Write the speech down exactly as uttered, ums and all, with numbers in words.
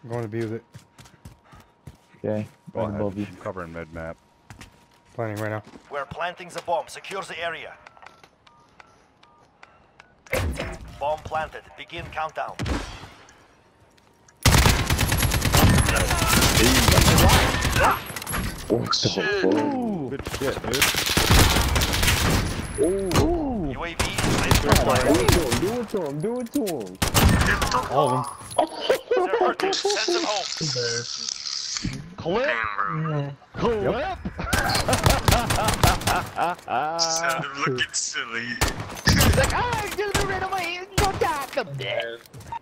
I'm going to be with it. Okay, Go right ahead. above you. I'm covering mid map. Planning right now. We're planting the bomb. Secure the area. Bomb planted. Begin countdown. Oh, shit. Ooh. Good shit, dude. Ooh. U A V is ready for Do flight. it to him, do it to him, do it to him. All of them. They're hurting. Send them home. Clip! Clip! Sounded looking silly. He's like, ah, get rid of my go back.